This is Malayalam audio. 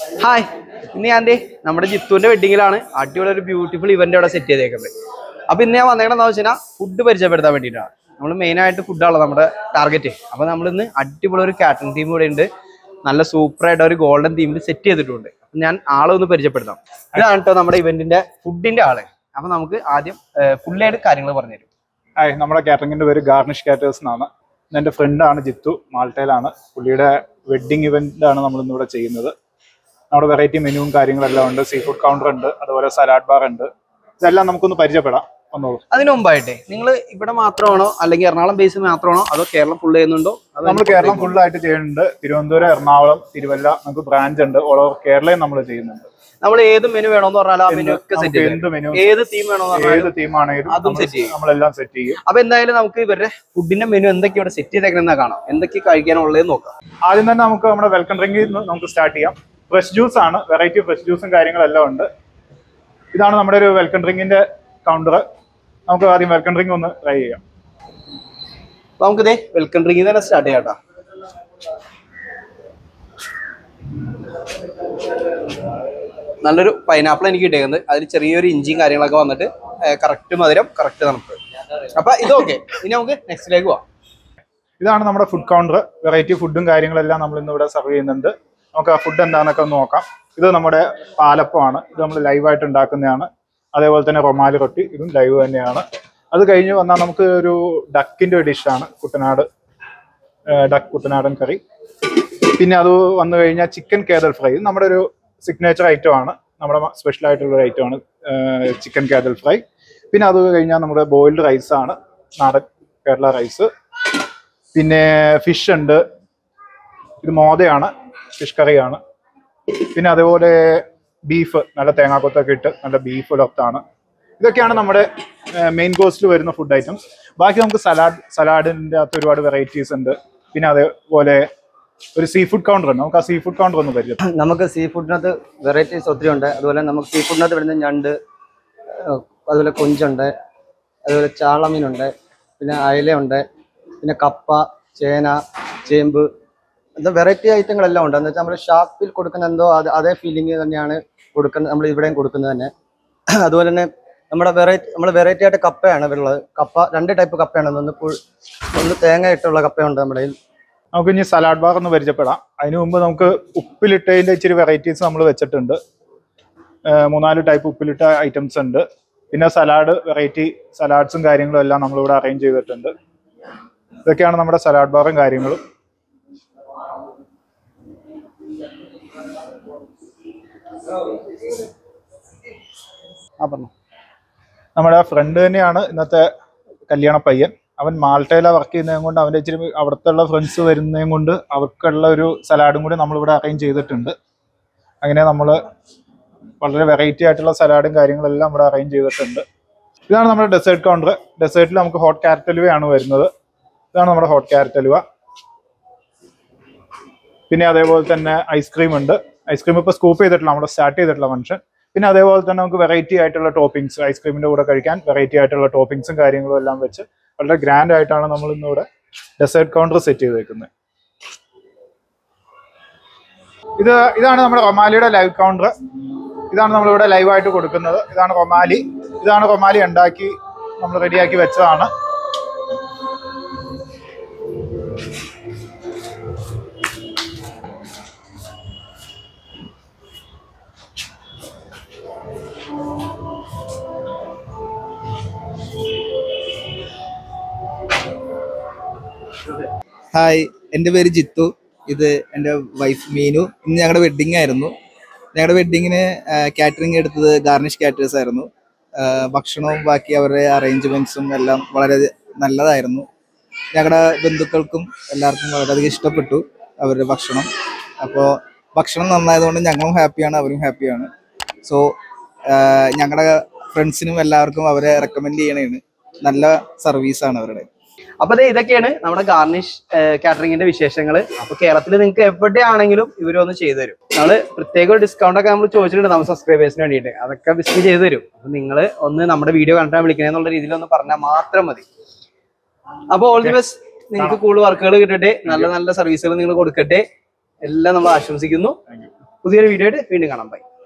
ഹായ്, ഇന്ന് ഞാൻ നമ്മുടെ ജിത്തുവിന്റെ വെഡിങ്ങിലാണ് അടിപൊളി ഒരു ബ്യൂട്ടിഫുൾ ഇവന്റ് അവിടെ സെറ്റ് ചെയ്തേക്കുന്നത്. അപ്പൊ ഇന്ന് ഞാൻ വന്നേക്കണെന്ന് വെച്ചാൽ ഫുഡ് പരിചയപ്പെടുത്താൻ വേണ്ടിയിട്ടാണ്. നമ്മൾ മെയിൻ ആയിട്ട് ഫുഡാണല്ലോ നമ്മുടെ ടാർഗറ്റ്. അപ്പൊ നമ്മൾ ഇന്ന് അടിപൊളി ഒരു കാറ്ററിംഗ് ടീം ഇവിടെ ഉണ്ട്. നല്ല സൂപ്പറായിട്ട് ഒരു ഗോൾഡൻ തീമിൽ സെറ്റ് ചെയ്തിട്ടുണ്ട്. അപ്പൊ ഞാൻ ആളെ ഒന്ന് പരിചയപ്പെടുത്താം. ഇതാണ് കേട്ടോ നമ്മുടെ ഇവന്റിന്റെ ഫുഡിന്റെ ആള്. അപ്പൊ നമുക്ക് ആദ്യം ഫുള്ളായിട്ട് കാര്യങ്ങൾ പറഞ്ഞുതരും. ഹായ്, നമ്മുടെ കാറ്ററിംഗിന്റെ പേര് ഗാർണിഷ് കാറ്റേഴ്സ് എന്നാണ്. എൻ്റെ ഫ്രണ്ടാണ് ജിത്തു, മാൾട്ടയിലാണ്. പുള്ളിയുടെ വെഡ്ഡിങ് ഇവന്റ് ആണ് നമ്മൾ ഇന്നിവിടെ ചെയ്യുന്നത്. നമ്മുടെ വെറൈറ്റി മെനുവും കാര്യങ്ങളെല്ലാം ഉണ്ട്. സീ ഫുഡ് കൗണ്ടർ ഉണ്ട്, അതുപോലെ സലാഡ് ബാർ ഉണ്ട്. ഇതെല്ലാം നമുക്കൊന്ന് പരിചയപ്പെടാം. വന്നോളൂ. അതിനു മുമ്പായിട്ടേ നിങ്ങൾ ഇവിടെ മാത്രമാണോ അല്ലെങ്കിൽ എറണാകുളം ബേസ് മാത്രമാണോ അതോ കേരളം ഫുൾ ചെയ്യുന്നുണ്ടോ? നമ്മൾ കേരളം ഫുള്ളായിട്ട് ചെയ്യുന്നുണ്ട്. തിരുവനന്തപുരം, എറണാകുളം, തിരുവല്ല നമുക്ക് ബ്രാഞ്ച് ഉണ്ട്. ഓൾ ഓവർ കേരളയും നമ്മൾ ചെയ്യുന്നുണ്ട്. നമ്മൾ ഏത് മെനു വേണമെന്ന് പറഞ്ഞാൽ ആ മെനു ഒക്കെ സെറ്റ് ചെയ്യും. ഏത് തീം വേണമെന്ന് ഏത് തീമാണെങ്കിലും അതും സെറ്റ് ചെയ്യും. നമ്മളെല്ലാം സെറ്റ് ചെയ്യും. അപ്പൊ എന്തായാലും നമുക്ക് ഇവരുടെ ഫുഡിന്റെ മെനു എന്തൊക്കെ ഇവിടെ സെറ്റ് ചെയ്തേക്കണെന്നാ കാണാം. എന്തൊക്കെ കഴിക്കാനുള്ളത് നോക്കാം. ആദ്യം തന്നെ നമുക്ക് നമ്മുടെ വെൽക്കം ഡ്രിങ്കിൽ നമുക്ക് സ്റ്റാർട്ട് ചെയ്യാം. ഫ്രഷ് ജ്യൂസ് ആണ്, വെറൈറ്റി ഫ്രഷ് ജ്യൂസും കാര്യങ്ങളെല്ലാം ഉണ്ട്. ഇതാണ് നമ്മുടെ ഒരു വെൽക്കം ഡ്രിങ്കിന്റെ കൗണ്ടർ. നമുക്ക് ആദ്യം വെൽക്കം ഡ്രിങ്ക് ഒന്ന് ട്രൈ ചെയ്യാം. നമുക്കിതേ വെൽക്കം ഡ്രിങ്കിൽ തന്നെ സ്റ്റാർട്ട് ചെയ്യാം കേട്ടോ. നല്ലൊരു പൈനാപ്പിൾ എനിക്ക് കിട്ടിയത്. അതിൽ ചെറിയൊരു ഇഞ്ചിയും കാര്യങ്ങളൊക്കെ വന്നിട്ട് കറക്റ്റ് മധുരം, കറക്റ്റ് തണുപ്പ്. അപ്പൊ ഇത് ഓക്കെ. ഇനി നമുക്ക് നെക്സ്റ്റിലേക്ക് പോവാം. ഇതാണ് നമ്മുടെ ഫുഡ് കൗണ്ടർ. വെറൈറ്റി ഫുഡും കാര്യങ്ങളെല്ലാം നമ്മൾ ഇന്ന് ഇവിടെ സെർവ് ചെയ്യുന്നുണ്ട്. നമുക്ക് ആ ഫുഡ് എന്താണെന്നൊക്കെ ഒന്ന് നോക്കാം. ഇത് നമ്മുടെ പാലപ്പമാണ്. ഇത് നമ്മൾ ലൈവായിട്ട് ഉണ്ടാക്കുന്നതാണ്. അതേപോലെ തന്നെ റൊമാലി റൊട്ടി, ഇതും ലൈവ് തന്നെയാണ്. അത് കഴിഞ്ഞ് വന്നാൽ നമുക്ക് ഒരു ഡക്കിൻ്റെ ഡിഷാണ്, കുട്ടനാട് ഡക്ക് കുട്ടനാടൻ കറി. പിന്നെ അത് വന്നു കഴിഞ്ഞാൽ ചിക്കൻ കേദൽ ഫ്രൈ. ഇത് നമ്മുടെ ഒരു സിഗ്നേച്ചർ ഐറ്റം ആണ്, നമ്മുടെ സ്പെഷ്യൽ ആയിട്ടുള്ള ഒരു ഐറ്റം ആണ് ചിക്കൻ കേദൽ ഫ്രൈ. പിന്നെ അത് കഴിഞ്ഞാൽ നമ്മുടെ ബോയിൽഡ് റൈസ് ആണ്, നാടൻ കേരള റൈസ്. പിന്നെ ഫിഷ് ഉണ്ട്. ഇത് മോദയാണ്, ഫിഷ് കറിയാണ്. പിന്നെ അതേപോലെ ബീഫ്, നല്ല തേങ്ങാക്കൊത്തൊക്കെ ഇട്ട് നല്ല ബീഫ് ഉലർത്താണ്. ഇതൊക്കെയാണ് നമ്മുടെ മെയിൻ കോസ്റ്റിൽ വരുന്ന ഫുഡ് ഐറ്റംസ്. ബാക്കി നമുക്ക് സലാഡിൻ്റെ അകത്ത് ഒരുപാട് വെറൈറ്റീസ് ഉണ്ട്. പിന്നെ അതേപോലെ ഒരു സീ ഫുഡ് കൗണ്ടർ ഉണ്ട്. നമുക്ക് ആ സീ ഫുഡ് കൗണ്ടർ ഒന്ന് പരിചയം. നമുക്ക് സീ ഫുഡിനകത്ത് വെറൈറ്റീസ് ഒത്തിരി ഉണ്ട്. അതുപോലെ നമുക്ക് സീ ഫുഡിനകത്ത് വരുന്ന ഞണ്ട്, അതുപോലെ കൊഞ്ചുണ്ട്, അതുപോലെ ചാളമീനുണ്ട്, പിന്നെ അയലയുണ്ട്, പിന്നെ കപ്പ, ചേന, ചേമ്പ്, എന്താ വെറൈറ്റി ഐറ്റങ്ങളെല്ലാം ഉണ്ട്. എന്ന് വെച്ചാൽ നമ്മൾ ഷാപ്പിൽ കൊടുക്കുന്ന എന്തോ അതേ ഫീലിംഗ് തന്നെയാണ് കൊടുക്കുന്നത്, നമ്മൾ ഇവിടെയും കൊടുക്കുന്നത് തന്നെ. അതുപോലെ തന്നെ നമ്മൾ വെറൈറ്റി ആയിട്ട് കപ്പയാണ് ഉള്ളത്. കപ്പ 2 ടൈപ്പ് കപ്പയാണ്. ഒന്ന് തേങ്ങ ഇട്ടുള്ള കപ്പയുണ്ട് നമ്മുടെ കയ്യിൽ. നമുക്ക് ഇനി സലാഡ് ബാർ ഒന്ന് പരിചയപ്പെടാം. അതിന് മുമ്പ് നമുക്ക് ഉപ്പിലിട്ടതിൻ്റെ ഇച്ചിരി വെറൈറ്റീസ് നമ്മൾ വെച്ചിട്ടുണ്ട്. 3-4 ടൈപ്പ് ഉപ്പിലിട്ട ഐറ്റംസ് ഉണ്ട്. പിന്നെ സലാഡ്, വെറൈറ്റി സലാഡ്സും കാര്യങ്ങളും എല്ലാം നമ്മളിവിടെ അറേഞ്ച് ചെയ്തിട്ടുണ്ട്. ഇതൊക്കെയാണ് നമ്മുടെ സലാഡ് ബാറും കാര്യങ്ങളും. നമ്മുടെ ഫ്രണ്ട് തന്നെയാണ് ഇന്നത്തെ കല്യാണ പയ്യൻ. അവൻ മാൾട്ടയിലാണ് വർക്ക് ചെയ്യുന്നതും കൊണ്ട് അവൻ്റെ ഇച്ചിരി അവിടുത്തെ ഉള്ള ഫ്രണ്ട്സ് വരുന്നതും കൊണ്ട് അവർക്കുള്ള ഒരു സലാഡും കൂടി നമ്മളിവിടെ അറേഞ്ച് ചെയ്തിട്ടുണ്ട്. അങ്ങനെ നമ്മൾ വളരെ വെറൈറ്റി ആയിട്ടുള്ള സലാഡും കാര്യങ്ങളെല്ലാം ഇവിടെ അറേഞ്ച് ചെയ്തിട്ടുണ്ട്. ഇതാണ് നമ്മുടെ ഡെസേർട്ട് കൗണ്ടർ. ഡെസേർട്ടിൽ നമുക്ക് ഹോട്ട് ക്യാരറ്റ് ഹലുവയാണ് വരുന്നത്. ഇതാണ് നമ്മുടെ ഹോട്ട് ക്യാരറ്റ് ഹലുവ. പിന്നെ അതേപോലെ തന്നെ ഐസ്ക്രീം ഉണ്ട്. ഐസ്ക്രീം ഇപ്പോൾ സ്കൂപ്പ് ചെയ്തിട്ടുള്ള, നമ്മുടെ സ്റ്റാർട്ട് ചെയ്തിട്ടുള്ള ഫംഗ്ഷൻ. പിന്നെ അതേപോലെ തന്നെ നമുക്ക് വെറൈറ്റി ആയിട്ടുള്ള ടോപ്പിംഗ്സ്, ഐസ്ക്രീമിൻ്റെ കൂടെ കഴിക്കാൻ വെറൈറ്റി ആയിട്ടുള്ള ടോപ്പിംഗ്സും കാര്യങ്ങളും എല്ലാം വെച്ച് വളരെ ഗ്രാൻഡ് ആയിട്ടാണ് നമ്മൾ ഇന്നിവിടെ ഡെസേർട്ട് കൗണ്ടർ സെറ്റ് ചെയ്തേക്കുന്നത്. ഇതാണ് നമ്മുടെ റൊമാലിയുടെ ലൈവ് കൗണ്ടർ. ഇതാണ് നമ്മളിവിടെ ലൈവായിട്ട് കൊടുക്കുന്നത്. ഇതാണ് റൊമാലി. ഇതാണ് റൊമാലി ഉണ്ടാക്കി നമ്മൾ റെഡിയാക്കി വെച്ചതാണ്. ഹായ്, എൻ്റെ പേര് ജിത്തു. ഇത് എൻ്റെ വൈഫ് മീനു. ഇന്ന് ഞങ്ങളുടെ വെഡ്ഡിങ് ആയിരുന്നു. ഞങ്ങളുടെ വെഡ്ഡിങ്ങിന് കാറ്ററിംഗ് എടുത്തത് ഗാർണിഷ് കാറ്റേഴ്സ് ആയിരുന്നു. ഭക്ഷണവും ബാക്കി അവരുടെ അറേഞ്ച്മെൻറ്റ്സും എല്ലാം വളരെ നല്ലതായിരുന്നു. ഞങ്ങളുടെ ബന്ധുക്കൾക്കും എല്ലാവർക്കും വളരെയധികം ഇഷ്ടപ്പെട്ടു അവരുടെ ഭക്ഷണം. അപ്പോൾ ഭക്ഷണം നന്നായതുകൊണ്ട് ഞങ്ങളും ഹാപ്പിയാണ്, അവരും ഹാപ്പിയാണ്. സോ ഞങ്ങളുടെ ഫ്രണ്ട്സിനും എല്ലാവർക്കും അവരെ റെക്കമെൻഡ് ചെയ്യണേണ്. നല്ല സർവീസാണ് അവരുടെ. അപ്പൊ ഇതൊക്കെയാണ് നമ്മുടെ ഗാർണിഷ് കാറ്ററിംഗിന്റെ വിശേഷങ്ങൾ. അപ്പൊ കേരളത്തിൽ നിങ്ങൾക്ക് എവിടെയാണെങ്കിലും ഇവരൊന്ന് ചെയ്തു തരും. നമ്മള് പ്രത്യേക ഒരു ഡിസ്കൗണ്ട് ഒക്കെ നമ്മൾ ചോദിച്ചിട്ടുണ്ട് നമ്മുടെ സബ്സ്ക്രൈബേഴ്സിന് വേണ്ടിയിട്ട്. അതൊക്കെ ബിസ്ക് ചെയ്തു തരും. അപ്പൊ നിങ്ങൾ ഒന്ന് നമ്മുടെ വീഡിയോ കണ്ടാൽ വിളിക്കണേ എന്നുള്ള രീതിയിൽ ഒന്ന് പറഞ്ഞാൽ മാത്രം മതി. അപ്പൊ ഓൾ ദി ബെസ്റ്റ്. നിങ്ങൾക്ക് കൂടുതൽ വർക്കുകൾ കിട്ടട്ടെ, നല്ല നല്ല സർവീസുകൾ നിങ്ങൾ കൊടുക്കട്ടെ. എല്ലാം നമ്മൾ ആശംസിക്കുന്നു. പുതിയൊരു വീഡിയോ ആയിട്ട് വീണ്ടും കാണാം. ബൈ.